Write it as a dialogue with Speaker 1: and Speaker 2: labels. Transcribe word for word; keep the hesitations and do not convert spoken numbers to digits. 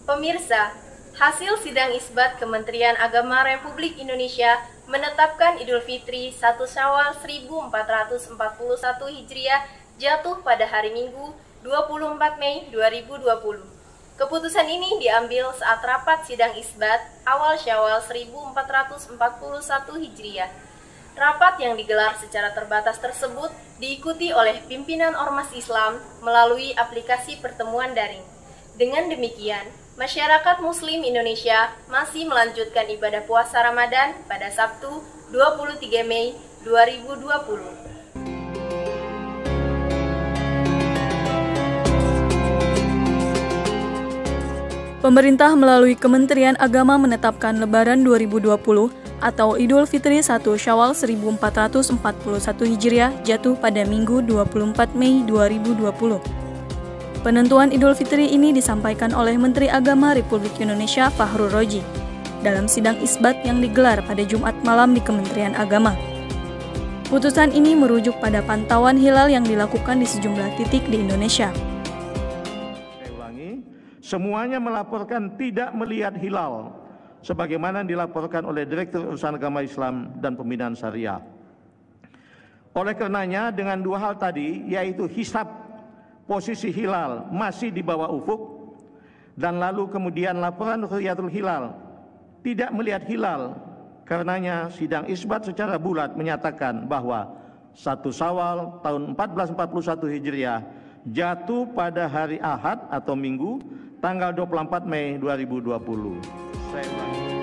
Speaker 1: Pemirsa, hasil sidang isbat Kementerian Agama Republik Indonesia menetapkan Idul Fitri satu Syawal seribu empat ratus empat puluh satu Hijriah jatuh pada hari Minggu dua puluh empat Mei dua ribu dua puluh. Keputusan ini diambil saat rapat sidang isbat awal Syawal seribu empat ratus empat puluh satu Hijriah. Rapat yang digelar secara terbatas tersebut diikuti oleh pimpinan Ormas Islam melalui aplikasi pertemuan daring. Dengan demikian, masyarakat Muslim Indonesia masih melanjutkan ibadah puasa Ramadan pada Sabtu dua puluh tiga Mei dua ribu dua puluh.
Speaker 2: Pemerintah melalui Kementerian Agama menetapkan Lebaran dua ribu dua puluh atau Idul Fitri satu Syawal seribu empat ratus empat puluh satu Hijriah jatuh pada Minggu dua puluh empat Mei dua ribu dua puluh. Penentuan Idul Fitri ini disampaikan oleh Menteri Agama Republik Indonesia Fahrul Raji dalam sidang isbat yang digelar pada Jumat malam di Kementerian Agama. Putusan ini merujuk pada pantauan hilal yang dilakukan di sejumlah titik di Indonesia.
Speaker 3: Saya ulangi, semuanya melaporkan tidak melihat hilal sebagaimana dilaporkan oleh Direktur Urusan Agama Islam dan Pembinaan Syariah. Oleh karenanya dengan dua hal tadi, yaitu hisab posisi hilal masih di bawah ufuk, dan lalu kemudian laporan ru'yatul hilal tidak melihat hilal, karenanya sidang isbat secara bulat menyatakan bahwa satu Syawal tahun seribu empat ratus empat puluh satu Hijriah jatuh pada hari Ahad atau Minggu tanggal dua puluh empat Mei dua ribu dua puluh. Saya ulangi.